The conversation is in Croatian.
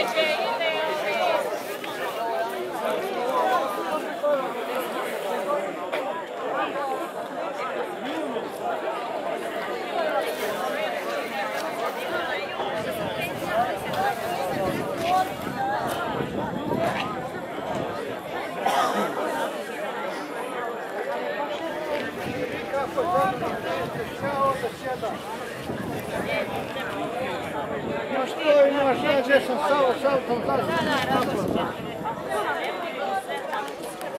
No što imaš, ja gdje sam stao s autom, zašto?